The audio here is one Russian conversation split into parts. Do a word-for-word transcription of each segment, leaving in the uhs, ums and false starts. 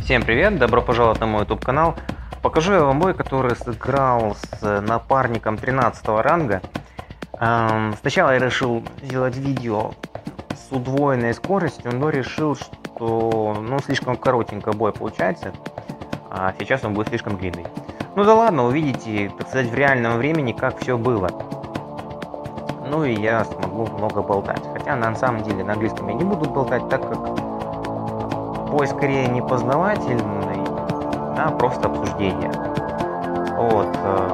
Всем привет, добро пожаловать на мой YouTube канал. Покажу я вам бой, который сыграл с напарником тринадцатого ранга. Эм, сначала я решил сделать видео с удвоенной скоростью, но решил, что ну, слишком коротенько бой получается, а сейчас он будет слишком длинный. Ну да ладно, увидите, так сказать, в реальном времени, как все было. Ну и я смогу много болтать. Хотя на самом деле на английском я не буду болтать, так как бой скорее не познавательный, а просто обсуждение. Вот.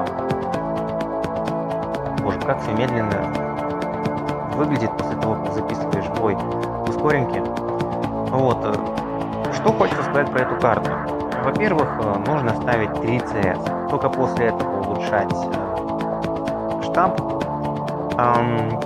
Боже, как все медленно выглядит после того, как записываешь бой в ускоренке. Вот. Что хочется сказать про эту карту. Во-первых, нужно ставить три си эс. Только после этого улучшать штаб. Эм...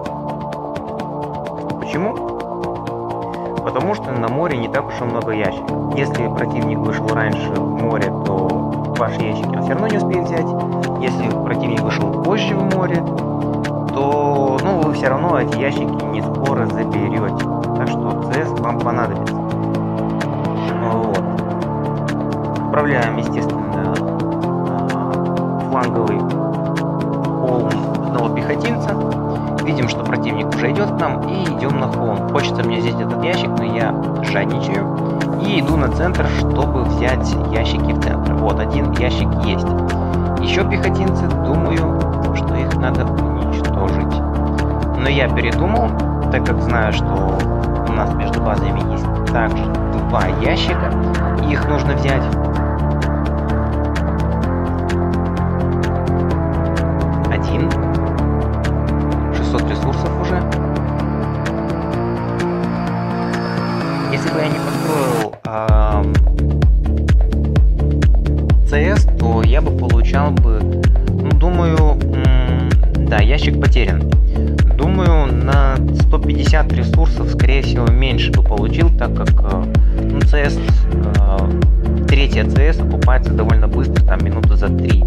Почему? Потому что на море не так уж и много ящиков. Если противник вышел раньше в море, то ваши ящики он все равно не успеет взять. Если противник вышел позже в море, то ну, вы все равно эти ящики не скоро заберете. Так что си эс вам понадобится. Вот. Отправляем, естественно, фланговый холм одного пехотинца. Видим, что противник уже идет к нам, и идем на холм. Хочется мне взять этот ящик, но я жадничаю и иду на центр, чтобы взять ящики в центр. Вот, один ящик есть. Еще пехотинцы, думаю, что их надо уничтожить. Но я передумал, так как знаю, что у нас между базами есть также два ящика, и их нужно взять. Один. шестьсот ресурсов уже. Если бы я не построил э, си эс, то я бы получал бы, ну, думаю, да, ящик потерян. Думаю, на сто пятьдесят ресурсов, скорее всего, меньше бы получил, так как э, ну, си эс, э, третья си эс окупается довольно быстро, там минуты за три.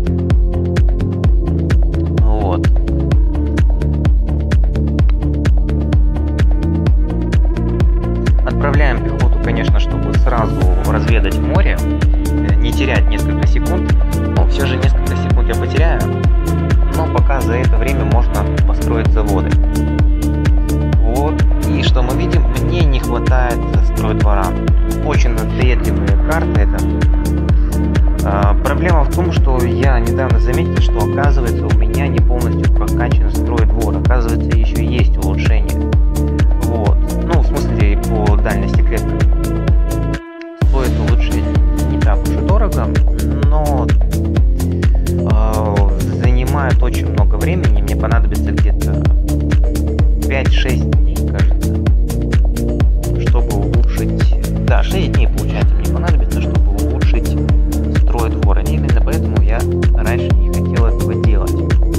Вот. Отправляем пехоту, конечно, чтобы сразу разведать море, не терять несколько секунд. Но все же несколько секунд я потеряю, но пока за это время можно построить заводы. Вот. И что мы видим? Мне не хватает стройдвора. Очень надоедливые карты это. А, проблема в том, что я недавно заметил, что оказывается у меня не полностью прокачан стройдвор. Оказывается, еще есть улучшение. Вот. Ну, в смысле, по дальности клетки. Стоит улучшить не так уж и дорого, но э, занимает очень много времени. Мне понадобится где-то пять-шесть дней, кажется, чтобы улучшить... Да, шесть дней, получается, мне понадобится, чтобы улучшить стройдвор. И именно поэтому я раньше не хотел этого делать.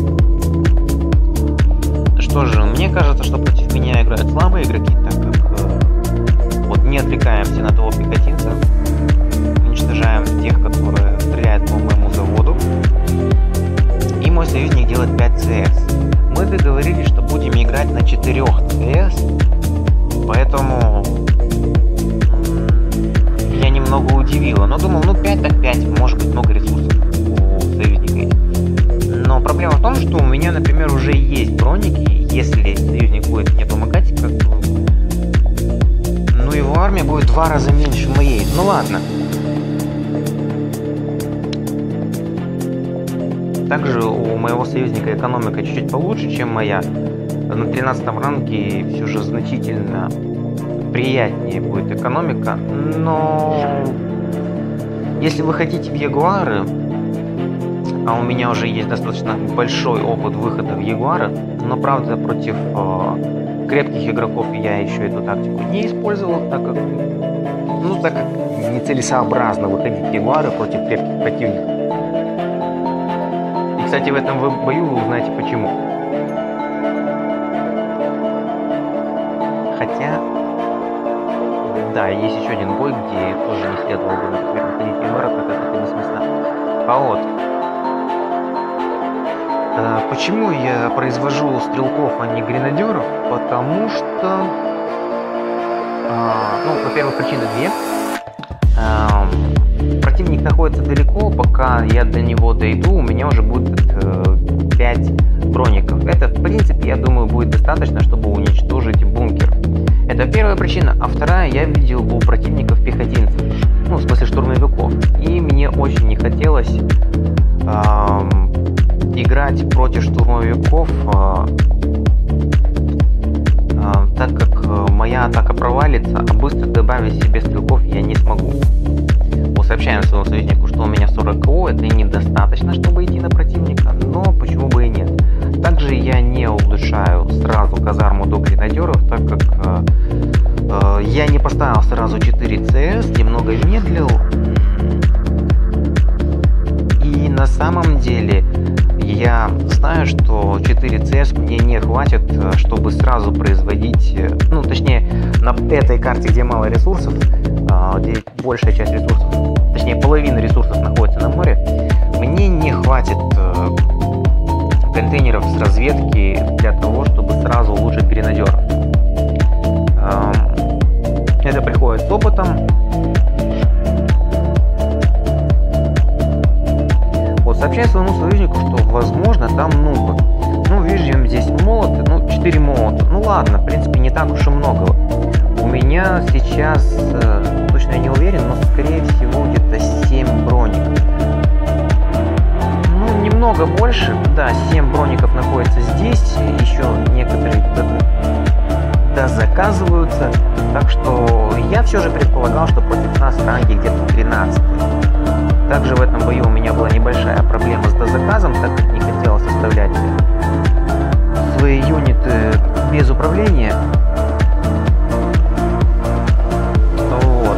Что же, мне кажется, что против меня играют слабые игроки, так как э, вот не отвлекаемся на того пехотинца, уничтожаем тех, которые стреляют по моему заводу, и мой союзник делает пять си эс. Мы договорились, что будем играть на четырех си эс, поэтому меня немного удивило, но думал, ну пять так пять, может быть много ресурсов у союзника. Но проблема в том, что у меня, например, уже есть броники. Если союзник будет мне помогать, как бы, ну его армия будет в два раза меньше моей. Ну ладно. Также у моего союзника экономика чуть-чуть получше, чем моя. На тринадцатом ранге все же значительно приятнее будет экономика. Но если вы хотите в Ягуары, а у меня уже есть достаточно большой опыт выхода в Ягуары, но правда против э, крепких игроков я еще эту тактику не использовал, так как, ну, так как нецелесообразно выходить в Ягуары против крепких противников. И, кстати, в этом бою вы узнаете почему. Хотя, да, есть еще один бой, где тоже не следовало бы, например, выходить в Ягуары, так как это бессмысленно. А вот. Почему я произвожу стрелков, а не гренадеров? Потому что, ну, во-первых, причины две. находится далеко, пока я до него дойду, у меня уже будет э, пять броников. Это, в принципе, я думаю, будет достаточно, чтобы уничтожить бункер. Это первая причина. А вторая, я видел у противников пехотинцев, ну, в смысле штурмовиков. И мне очень не хотелось э, играть против штурмовиков, э, э, так как э, моя атака провалится, а быстро добавить себе стрелков я не смогу. Сообщаем своему союзнику, что у меня сорок КО, это недостаточно, чтобы идти на противника, но почему бы и нет. Также я не улучшаю сразу казарму до гренадеров, так как э, э, я не поставил сразу четыре ЦС, немного медлил. И на самом деле я знаю, что четыре ЦС мне не хватит, чтобы сразу производить, ну точнее на этой карте, где мало ресурсов, где большая часть ресурсов, точнее половина ресурсов находится на море, мне не хватит контейнеров с разведки для того, чтобы сразу улучшить гренадеров. Это приходит с опытом. Вот, сообщаю своему союзнику, что возможно там нубы. Ну, видим здесь молоты, ну, четыре молота. Ну ладно, в принципе, не так уж и много. У меня сейчас, э, точно я не уверен, но скорее всего где-то семь броников. Ну, немного больше, да, семь броников находится здесь, еще некоторые дозаказываются, так что я все же предполагал, что против нас ранги где-то тринадцать. Также в этом бою у меня была небольшая проблема с дозаказом, так как не хотелось оставлять свои юниты без управления. Вот.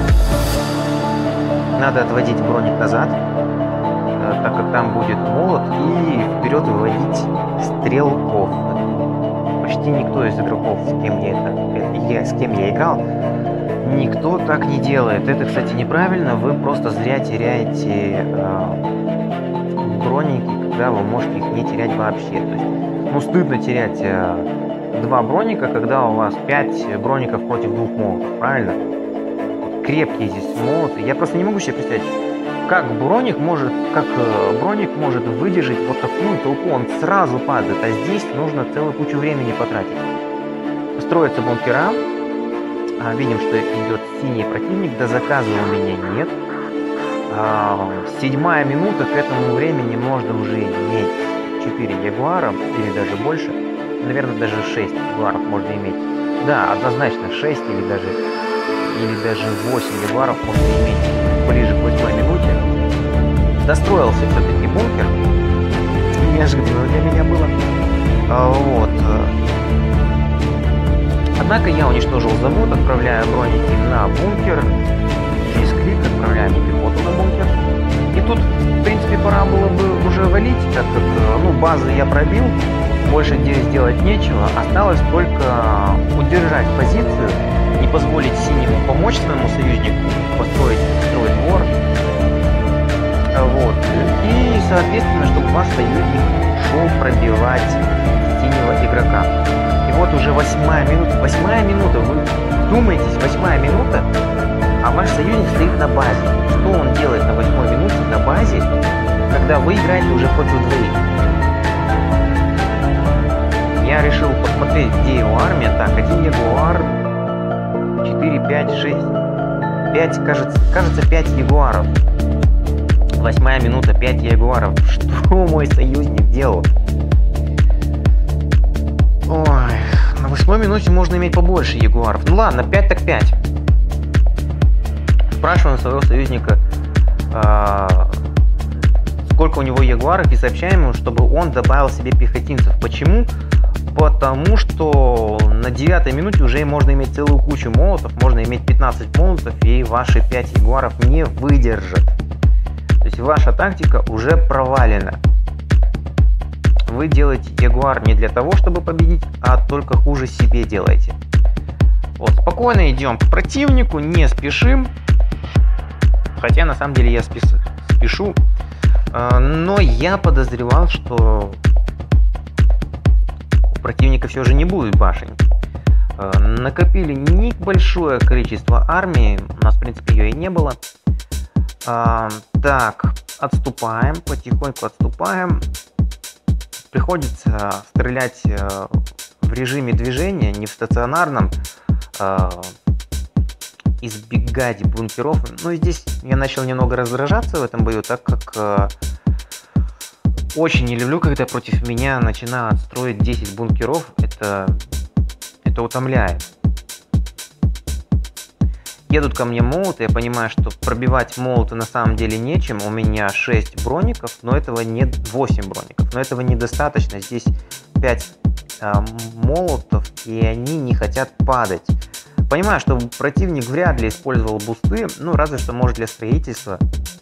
Надо отводить броник назад, так как там будет молот, и вперед выводить стрелков. Почти никто из игроков, с кем я, это, я, с кем я играл, никто так не делает. Это, кстати, неправильно. Вы просто зря теряете э, броники, когда вы можете их не терять вообще. То есть, ну, стыдно терять э, два броника, когда у вас пять броников против двух молотов, правильно? Крепкие здесь молоты. Я просто не могу себе представить, как броник может, как э, броник может выдержать вот такую толпу. Он сразу падает, а здесь нужно целую кучу времени потратить. Строятся бункера. А, видим, что идет синий противник, до заказа у меня нет. А, седьмая минута, к этому времени можно уже иметь четыре ягуара, или даже больше. Наверное, даже шесть ягуаров можно иметь. Да, однозначно шесть или даже, или даже восемь ягуаров можно иметь ближе к восьмой минуте. Достроился все-таки бункер. Неожиданно для меня было. А, вот. Однако я уничтожил завод, отправляя броники на бункер. Через клик отправляем пехоту на бункер. И тут, в принципе, пора было бы уже валить, так как, ну, базы я пробил, больше здесь сделать нечего. Осталось только удержать позицию, не позволить синему помочь своему союзнику построить второй двор. Вот. И, соответственно, чтобы ваш союзник шел пробивать синего игрока. И вот уже восьмая минута. Восьмая минута. Вы думаетесь, восьмая минута, а ваш союзник стоит на базе. Что он делает на восьмой минуте на базе, когда вы играете уже против двоих? Я решил посмотреть, где его армия. Так, один ягуар, четыре, пять, шесть, пять, кажется, кажется, пять ягуаров. Восьмая минута, пять ягуаров. Что мой союзник делал? Ой, на восьмой минуте можно иметь побольше ягуаров. Ну ладно, пять так пять. Спрашиваем своего союзника, э, сколько у него ягуаров, и сообщаем ему, чтобы он добавил себе пехотинцев. Почему? Потому что на девятой минуте уже можно иметь целую кучу молотов, можно иметь пятнадцать молотов, и ваши пять ягуаров не выдержат. То есть ваша тактика уже провалена. Вы делаете ягуар не для того, чтобы победить, а только хуже себе делаете. Вот, спокойно идем к противнику, не спешим. Хотя на самом деле я спеш... спешу. Но я подозревал, что у противника все же не будет башен. Накопили небольшое количество армии. У нас, в принципе, ее и не было. А, так, отступаем, потихоньку отступаем. Приходится стрелять в режиме движения, не в стационарном, а, избегать бункеров. Ну, здесь я начал немного раздражаться в этом бою, так как а, очень не люблю, когда против меня начинают строить десять бункеров. Это, это утомляет. Едут ко мне молоты, я понимаю, что пробивать молоты на самом деле нечем. У меня шесть броников, но этого не восемь броников, но этого недостаточно. Здесь пять а, молотов, и они не хотят падать. Понимаю, что противник вряд ли использовал бусты, ну разве что может для строительства.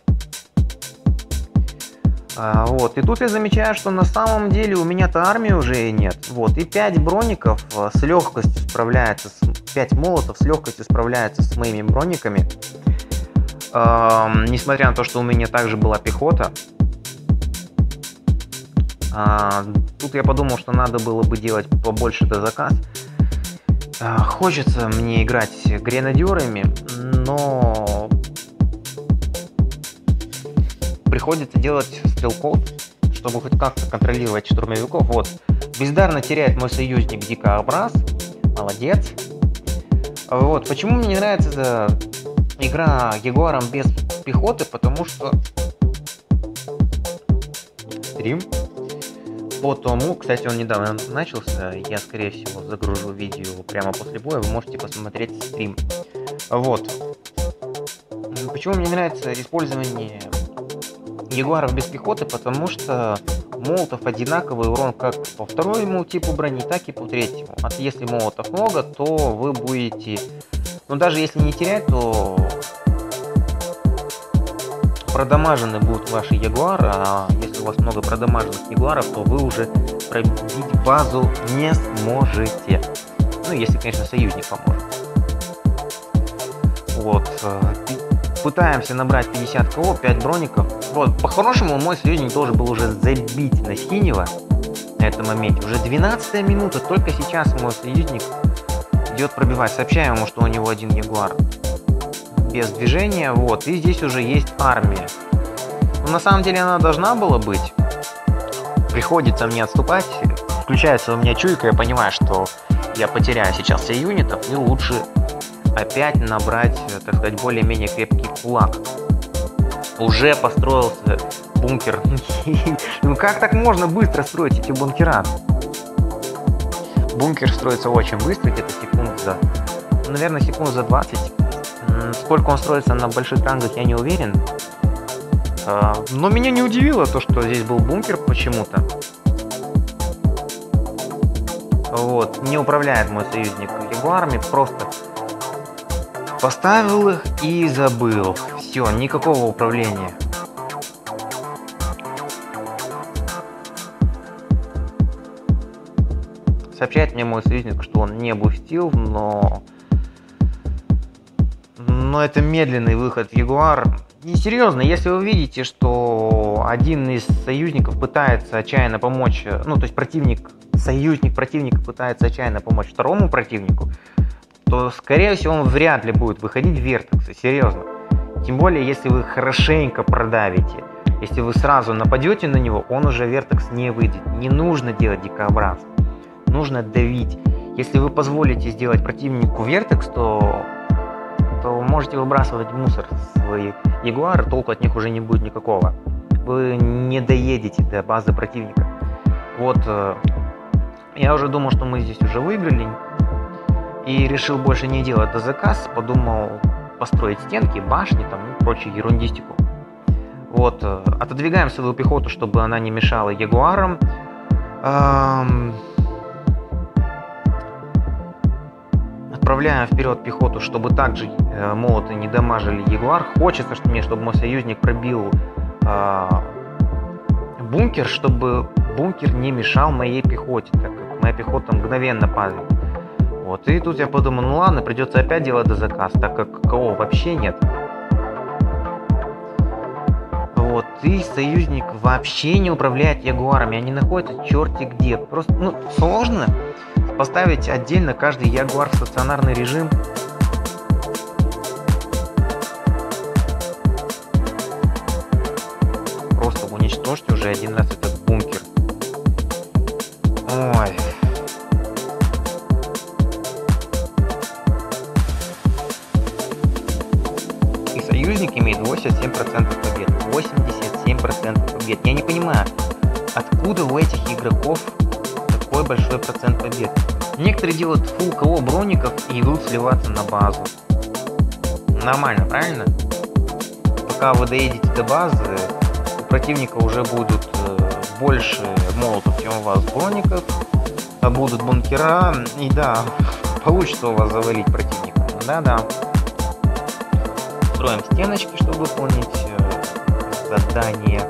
А, вот, и тут я замечаю, что на самом деле у меня-то армии уже и нет. Вот, и пять броников с легкостью справляется, с, пять молотов с легкостью справляется с моими брониками. А, несмотря на то, что у меня также была пехота. А, тут я подумал, что надо было бы делать побольше дозаказ. А, хочется мне играть гренадерами, но приходится делать стрелков, чтобы хоть как-то контролировать штурмовиков. Вот, бездарно теряет мой союзник Дикобраз. Молодец. Вот, почему мне не нравится эта игра Ягуаром без пехоты, потому что стрим. Потому, кстати, он недавно начался, я, скорее всего, загружу видео прямо после боя, вы можете посмотреть стрим. Вот. Почему мне нравится использование Ягуаров без пехоты, потому что молотов одинаковый урон как по второму типу брони, так и по третьему. А если молотов много, то вы будете, ну даже если не терять, то продамажены будут ваши Ягуары, а если у вас много продамаженных Ягуаров, то вы уже пробить базу не сможете. Ну если, конечно, союзник поможет. Вот. Пытаемся набрать пятьдесят КО, пять броников. Вот, по-хорошему мой союзник должен был уже забить на синего на этом моменте. Уже двенадцатая минута, только сейчас мой союзник идет пробивать. Сообщаем ему, что у него один Ягуар без движения. Вот, и здесь уже есть армия. Но на самом деле она должна была быть. Приходится мне отступать. Включается у меня чуйка, я понимаю, что я потеряю сейчас все юнитов, и лучше опять набрать, так сказать, более-менее крепкий кулак. Уже построился бункер. Ну как так можно быстро строить эти бункера? Бункер строится очень быстро, где-то секунд за, наверное, секунд за двадцать. Сколько он строится на больших рангах, я не уверен. Но меня не удивило то, что здесь был бункер почему-то. Вот, не управляет мой союзник Ягуарами, просто поставил их и забыл. Все, никакого управления. Сообщает мне мой союзник, что он не бустил, но... Но это медленный выход в Ягуар. И серьезно, если вы видите, что один из союзников пытается отчаянно помочь, ну то есть противник, союзник противника пытается отчаянно помочь второму противнику, то, скорее всего, он вряд ли будет выходить в вертексы, серьезно. Тем более, если вы хорошенько продавите. Если вы сразу нападете на него, он уже в вертекс не выйдет. Не нужно делать дикобраз. Нужно давить. Если вы позволите сделать противнику вертекс, то, то можете выбрасывать в мусор свои Ягуары, толку от них уже не будет никакого. Вы не доедете до базы противника. Вот, я уже думал, что мы здесь уже выиграли. И решил больше не делать дозаказ, подумал построить стенки, башни там и прочую ерундистику. Вот, отодвигаем свою пехоту, чтобы она не мешала Ягуарам. Эм... Отправляем вперед пехоту, чтобы также э, молоты не дамажили Ягуар. Хочется что мне, чтобы мой союзник пробил э, бункер, чтобы бункер не мешал моей пехоте, так как моя пехота мгновенно падает. Вот, и тут я подумал, ну ладно, придется опять делать дозаказ, так как кого вообще нет. Вот, и союзник вообще не управляет Ягуарами, они находятся черти где. Просто, ну, сложно поставить отдельно каждый Ягуар в стационарный режим. уничтожьте уже один раз этот бункер. Ой. И союзник имеет восемьдесят семь процентов побед. восемьдесят семь процентов побед. Я не понимаю, откуда у этих игроков такой большой процент побед. Некоторые делают фулл КО броников и идут сливаться на базу. Нормально, правильно? Пока вы доедете до базы, у противника уже будут больше молотов, чем у вас броников, а будут бункера, и да, получится у вас завалить противника. Да-да. Строим стеночки, чтобы выполнить э, задание.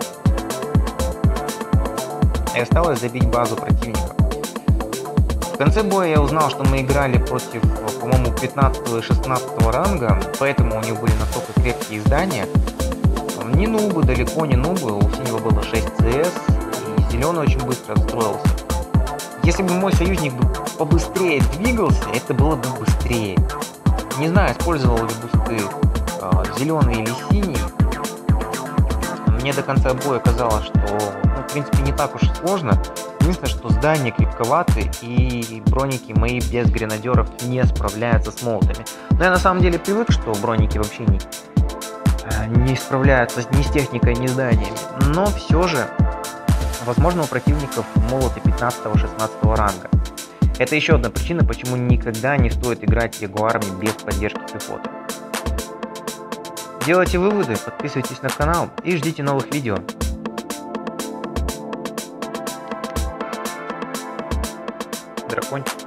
И осталось забить базу противника. В конце боя я узнал, что мы играли против, по-моему, пятнадцатого и шестнадцатого ранга, поэтому у них были настолько крепкие здания. Не нубы, далеко не нубы, у синего было шесть ЦС, и зеленый очень быстро отстроился. Если бы мой союзник побыстрее двигался, это было бы быстрее. Не знаю, использовал ли бусты э, зеленый или синий. Мне до конца боя казалось, что, ну, в принципе, не так уж и сложно. Единственное, что здания крепковаты и броники мои без гренадеров не справляются с молотами. Но я на самом деле привык, что броники вообще не, не справляются ни с техникой, ни с зданиями. Но все же, возможно, у противников молоты пятнадцатого-шестнадцатого ранга. Это еще одна причина, почему никогда не стоит играть ягуарами без поддержки пехоты. Делайте выводы, подписывайтесь на канал и ждите новых видео. Дракончик.